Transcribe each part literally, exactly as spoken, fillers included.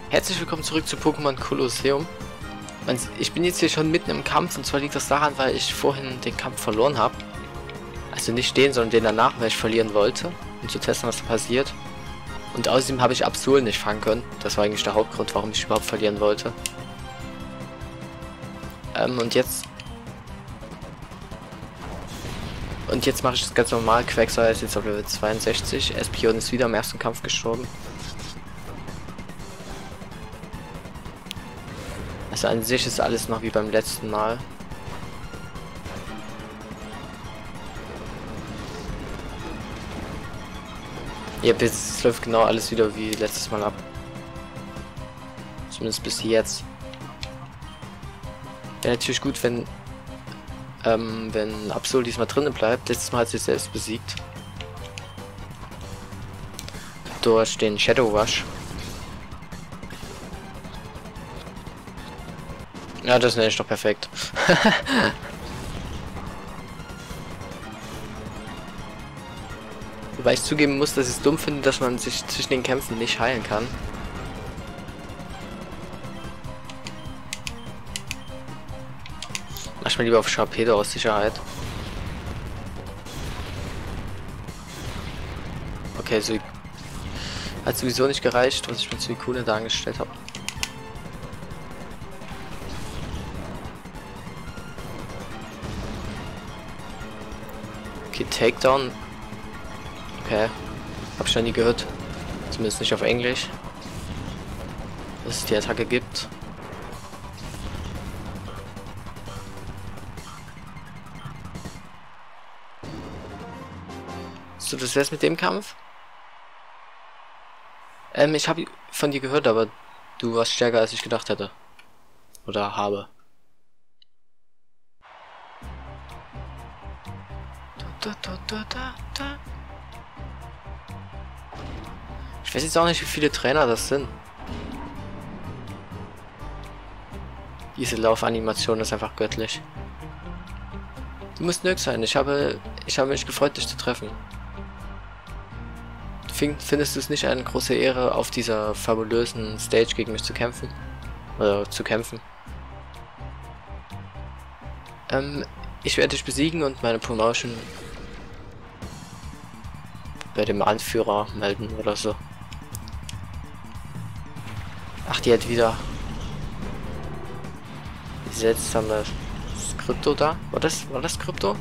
Herzlich willkommen zurück zu Pokémon Colosseum. Ich bin jetzt hier schon mitten im Kampf und zwar liegt das daran, weil ich vorhin den Kampf verloren habe. Also nicht den, sondern den danach, weil ich verlieren wollte, um zu testen, was da passiert. Und außerdem habe ich Absol nicht fangen können. Das war eigentlich der Hauptgrund, warum ich überhaupt verlieren wollte. Ähm, und jetzt... Und jetzt mache ich das ganz normal. Quagsire ist jetzt auf Level zweiundsechzig. Espion ist wieder im ersten Kampf gestorben. Also an sich ist alles noch wie beim letzten Mal. Ja, es läuft genau alles wieder wie letztes Mal ab. Zumindest bis jetzt. Wäre natürlich gut, wenn ähm, wenn Absol diesmal drinnen bleibt. Letztes Mal hat sie sich selbst besiegt. Durch den Shadow Rush. Ja, das nenne ich doch perfekt. Wobei ich zugeben muss, dass ich es dumm finde, dass man sich zwischen den Kämpfen nicht heilen kann. Mach mal lieber auf Sharpedo aus Sicherheit. Okay, so hat sowieso nicht gereicht, was ich mit Suicune da angestellt habe. Okay, Takedown. Okay. Hab ich noch nie gehört. Zumindest nicht auf Englisch. Dass es die Attacke gibt. So, das wär's mit dem Kampf? Ähm, ich habe von dir gehört, aber du warst stärker als ich gedacht hätte. Oder habe. Da, da, da, da, da. Ich weiß jetzt auch nicht, wie viele Trainer das sind. Diese Laufanimation ist einfach göttlich. Du musst nirgends sein. Ich habe, ich habe mich gefreut, dich zu treffen. Findest du es nicht eine große Ehre, auf dieser fabulösen Stage gegen mich zu kämpfen? Oder zu kämpfen? Ähm, ich werde dich besiegen und meine Promotion bei dem Anführer melden oder so. Ach, die hat wieder die seltsame Krypto da. War das, war das Krypto?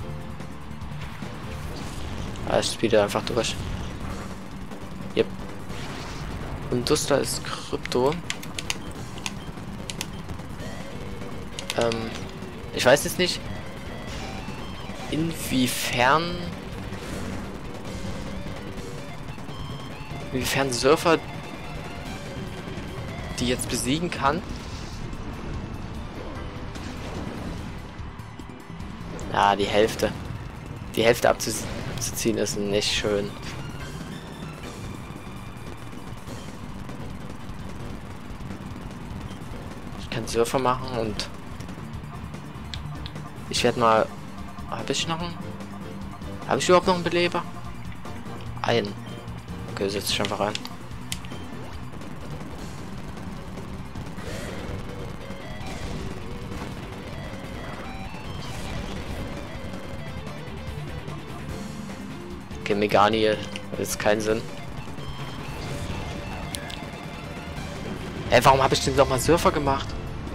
Ah, es spielt einfach durch. Yep. Und das da ist Krypto. Ähm, ich weiß jetzt nicht, inwiefern inwiefern Surfer die jetzt besiegen kann. Ja, die Hälfte. Die Hälfte abzuziehen ist nicht schön. Ich kann Surfer machen und ich werde mal... Habe ich noch einen... Habe ich überhaupt noch einen Beleber? Einen. Okay, setze ich einfach rein. Okay, Megani hat jetzt keinen Sinn. Ey, warum habe ich denn nochmal Surfer gemacht?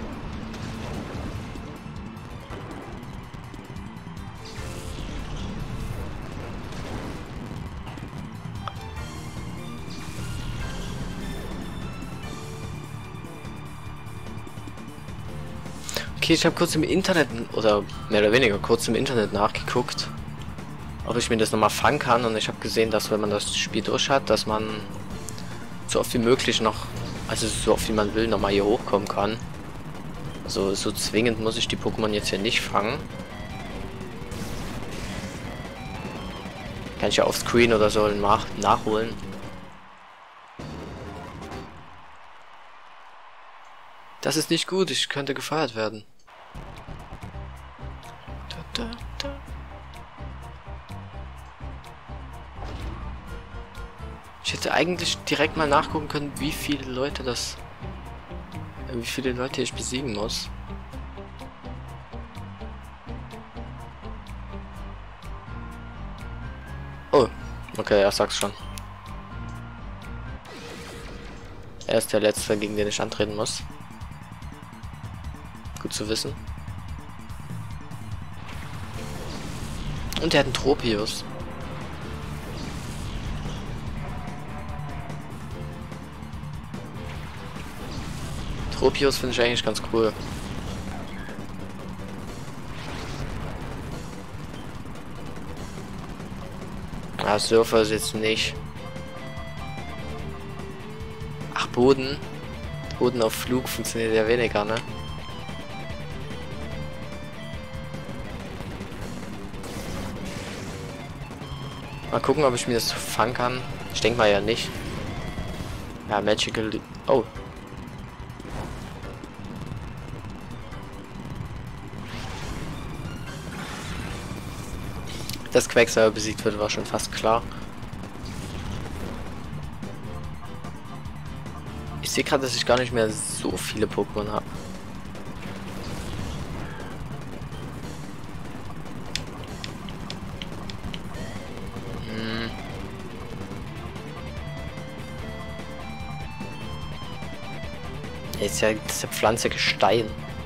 Okay, ich habe kurz im Internet, oder mehr oder weniger kurz im Internet nachgeguckt, ob ich mir das nochmal fangen kann, und ich habe gesehen, dass wenn man das Spiel durch hat, dass man so oft wie möglich noch, also so oft wie man will, nochmal hier hochkommen kann. Also so zwingend muss ich die Pokémon jetzt hier nicht fangen. Kann ich ja auf Screen oder so nach nachholen. Das ist nicht gut, ich könnte gefeuert werden. Da, da, da. Ich hätte eigentlich direkt mal nachgucken können, wie viele Leute das wie viele Leute ich besiegen muss. Oh, okay, er sagt's schon. Er ist der Letzte, gegen den ich antreten muss. Gut zu wissen. Und er hat einen Tropius. Tropius finde ich eigentlich ganz cool. Ah, Surfer ist jetzt nicht. Ach, Boden. Boden auf Flug funktioniert ja weniger, ne? Mal gucken, ob ich mir das fangen kann. Ich denke mal ja nicht. Ja, Magical... Oh. Dass Quagsire besiegt wird, war schon fast klar. Ich sehe gerade, dass ich gar nicht mehr so viele Pokémon habe. Hm. Jetzt ist ja diese Pflanze Gestein.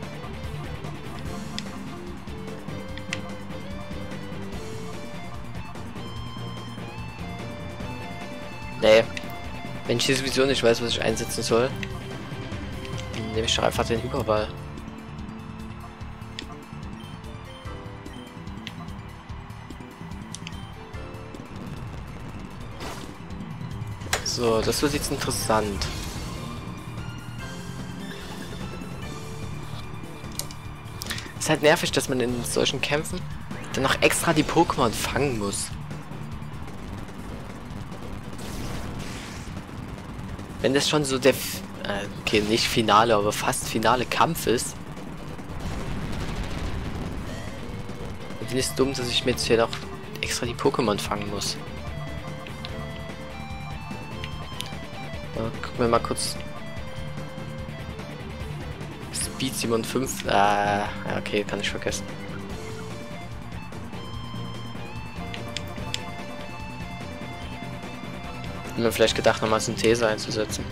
Nee. Wenn ich hier sowieso nicht weiß, was ich einsetzen soll, dann nehme ich doch einfach den Überball. So, das wird jetzt interessant. Ist halt nervig, dass man in solchen Kämpfen dann noch extra die Pokémon fangen muss. Wenn das schon so der, äh, okay, nicht Finale, aber fast finale Kampf ist, dann finde ich es dumm, dass ich mir jetzt hier noch extra die Pokémon fangen muss. Ja, gucken wir mal kurz. Speed siebenundfünfzig, äh, ja, okay, kann ich vergessen. Ich hab mir vielleicht gedacht, nochmal Synthese einzusetzen.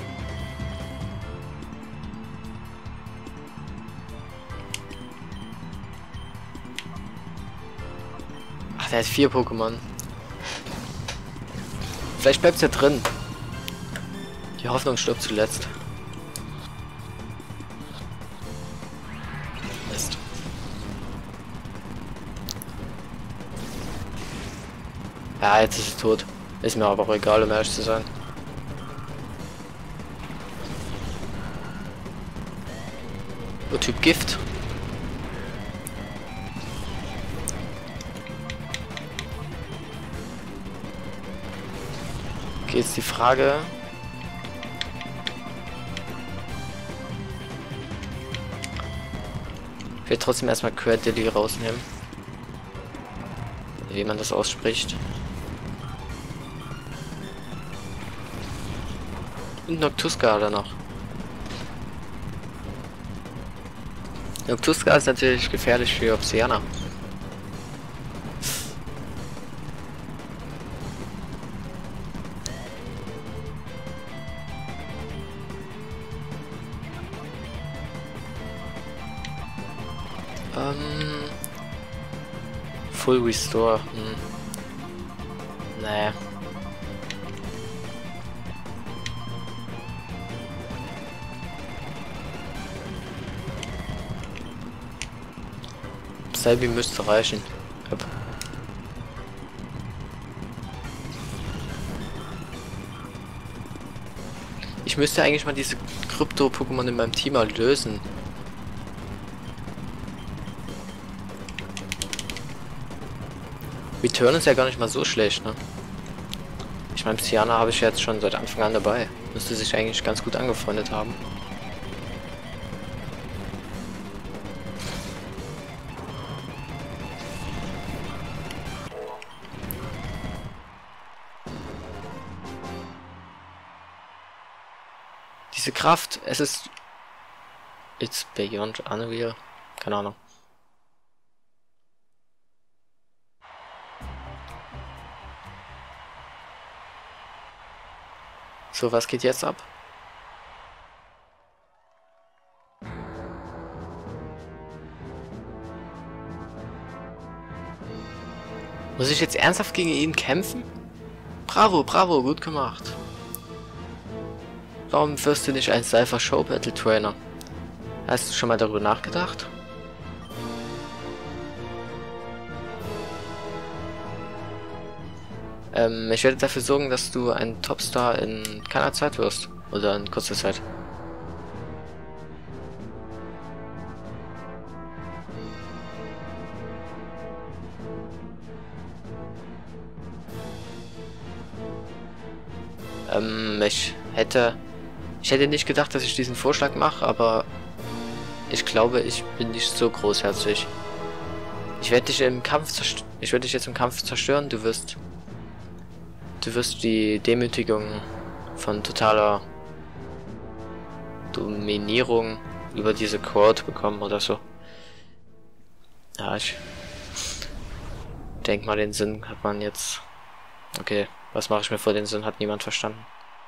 Ach, der hat vier Pokémon. Vielleicht bleibt es ja drin. Die Hoffnung stirbt zuletzt. Mist. Ja, jetzt ist es tot. Ist mir aber auch egal, um ehrlich zu sein. So, Typ Gift. Okay, jetzt die Frage. Ich will trotzdem erstmal Querdilly rausnehmen. Wie man das ausspricht. Und Noctuska hat er noch. Noctuska ist natürlich gefährlich für Obsidiana. Ähm. Full Restore. Hm. Naja. Salbi müsste reichen. Yep. Ich müsste eigentlich mal diese Krypto-Pokémon in meinem Team mal lösen. Return ist ja gar nicht mal so schlecht, ne? Ich meine, Psyana habe ich jetzt schon seit Anfang an dabei. Müsste sich eigentlich ganz gut angefreundet haben. Diese Kraft, es ist It's Beyond Unreal. Keine Ahnung. So, was geht jetzt ab? Muss ich jetzt ernsthaft gegen ihn kämpfen? Bravo, bravo, gut gemacht. Warum wirst du nicht ein Cypher Show Battle Trainer? Hast du schon mal darüber nachgedacht? Ähm, ich werde dafür sorgen, dass du ein Topstar in keiner Zeit wirst. Oder in kurzer Zeit. Ähm, ich hätte... Ich hätte nicht gedacht, dass ich diesen Vorschlag mache, aber... Ich glaube, ich bin nicht so großherzig. Ich werde dich im Kampf zerst- Ich werde dich jetzt im Kampf zerstören, du wirst... Du wirst die Demütigung von totaler Dominierung über diese Quad bekommen oder so. Ja, ich denk mal, den Sinn hat man jetzt... Okay, was mache ich mir vor, den Sinn hat niemand verstanden.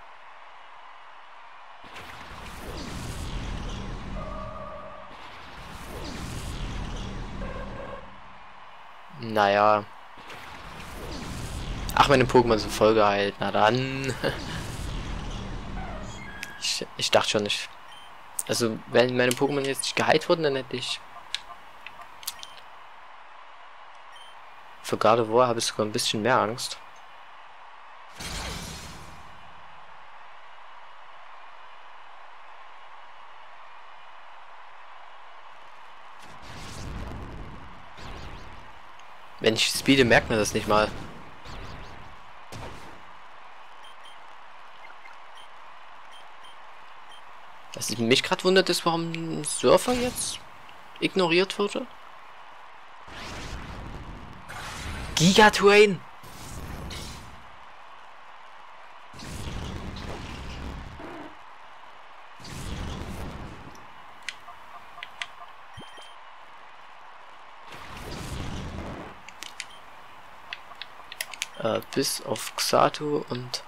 Naja. Ach, meine Pokémon sind voll geheilt. Na dann. ich, ich dachte schon nicht. Also, wenn meine Pokémon jetzt nicht geheilt wurden, dann hätte ich... Für Gardevoir habe ich sogar ein bisschen mehr Angst. Wenn ich speede, merkt man das nicht mal. Was mich gerade wundert ist, warum ein Surfer jetzt ignoriert wurde. Gigatwain! Äh, bis auf Xatu und...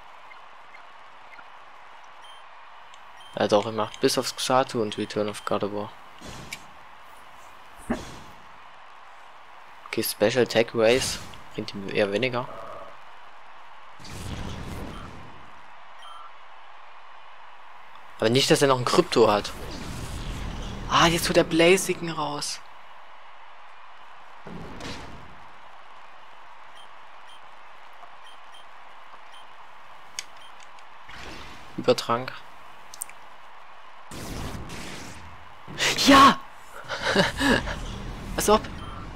Ja doch, er macht bis auf Xatu und Return of Gardevoir. Okay, Special Tech Race bringt ihm eher weniger. Aber nicht, dass er noch ein Krypto hat. Ah, jetzt tut der Blaziken raus. Übertrank. Ja! Als ob.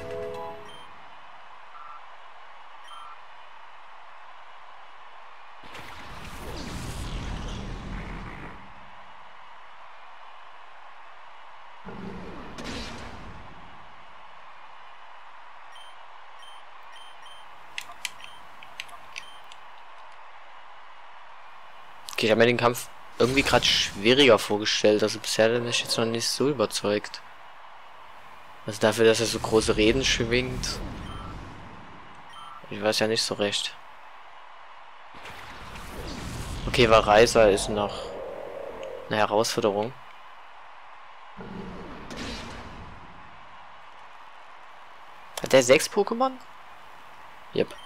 Okay, ich habe mir den Kampf irgendwie gerade schwieriger vorgestellt. Also bisher bin ich jetzt noch nicht so überzeugt. Also dafür, dass er so große Reden schwingt. Ich weiß ja nicht so recht. Okay, weil Reiser ist noch eine Herausforderung. Hat der sechs Pokémon? Yep.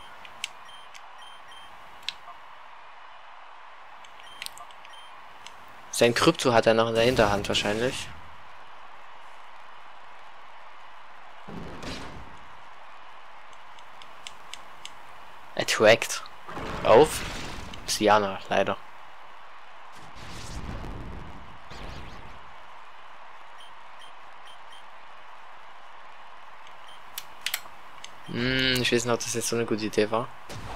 Sein Krypto hat er noch in der Hinterhand wahrscheinlich. Attract. Auf. Psyana, leider. Hm, ich weiß nicht, ob das jetzt so eine gute Idee war.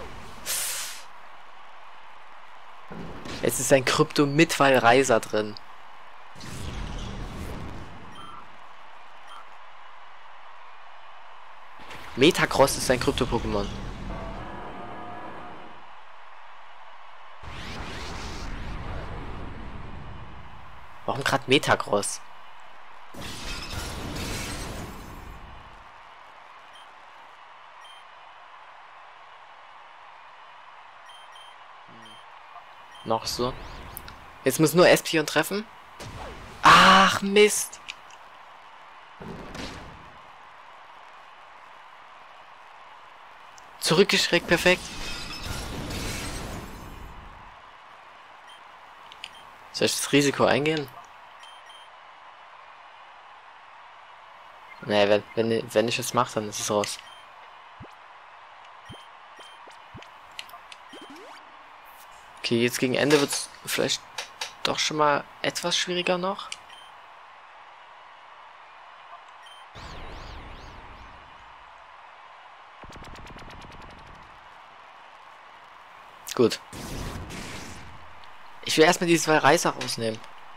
Jetzt ist ein Krypto mit Reiser drin. Metacross ist ein Krypto-Pokémon. Warum gerade Metacross? Noch so. Jetzt muss nur Espion treffen. Ach, Mist. Zurückgeschreckt, perfekt. Soll ich das Risiko eingehen? Nee, wenn, wenn, wenn ich es mache, dann ist es raus. Okay, jetzt gegen Ende wird es vielleicht doch schon mal etwas schwieriger noch. Gut. Ich will erstmal die zwei Reißer rausnehmen.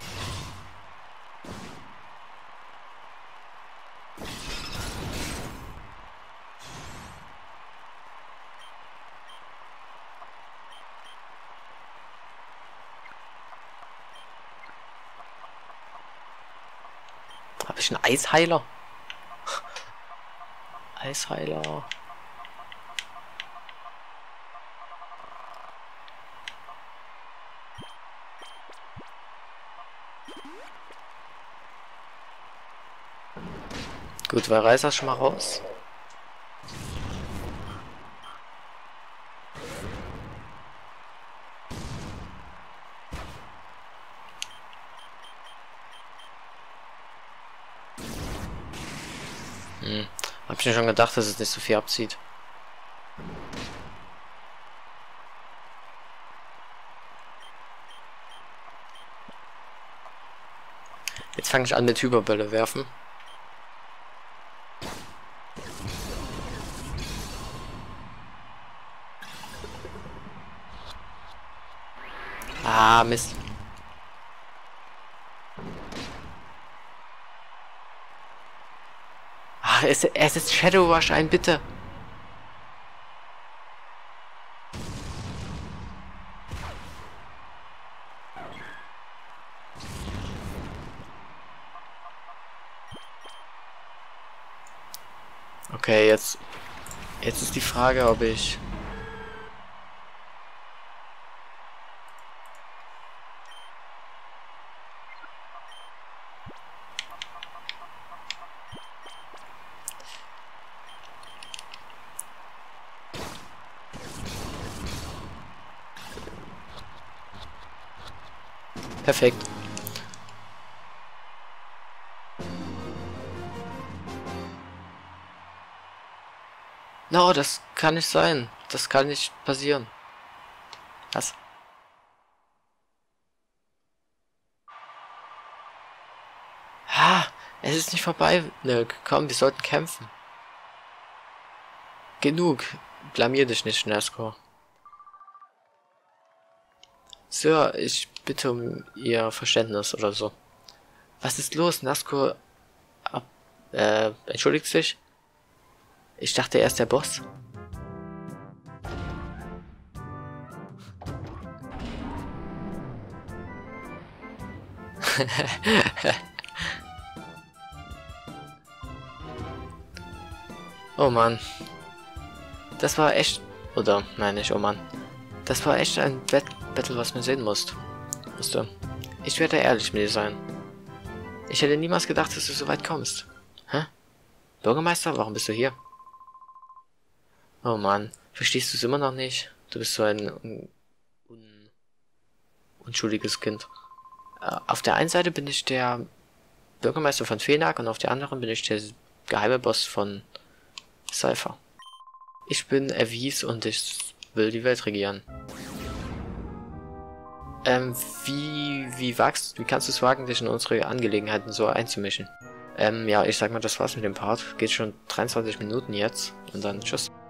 Habe ich einen Eisheiler? Eisheiler. Gut, weil Reißer schon mal raus. Hm. Hab ich mir schon gedacht, dass es nicht so viel abzieht. Jetzt fange ich an mit Hyperbälle werfen. Ah, Mist. Ah, es, es ist Shadow Rush ein, bitte. Okay, jetzt, jetzt ist die Frage, ob ich... Perfekt. No, das kann nicht sein. Das kann nicht passieren. Was? Ha, es ist nicht vorbei. Ne, komm, wir sollten kämpfen. Genug. Blamier dich nicht, Nazgul. Sir, ich bitte um Ihr Verständnis oder so. Was ist los? Nazgul ab, äh, entschuldigt sich? Ich dachte, er ist der Boss. Oh Mann. Das war echt... Oder, nein, nicht oh Mann. Das war echt ein Bet Battle, was man sehen musst. Musste. Ich werde ehrlich mit dir sein. Ich hätte niemals gedacht, dass du so weit kommst. Hä? Bürgermeister, warum bist du hier? Oh Mann, verstehst du es immer noch nicht? Du bist so ein un un unschuldiges Kind. Äh, auf der einen Seite bin ich der Bürgermeister von Fenak und auf der anderen bin ich der geheime Boss von Cypher. Ich bin Erwies und ich will die Welt regieren. Ähm, wie, wie wagst, wie kannst du es wagen, dich in unsere Angelegenheiten so einzumischen? Ähm, ja, ich sag mal, das war's mit dem Part. Geht schon dreiundzwanzig Minuten jetzt und dann tschüss.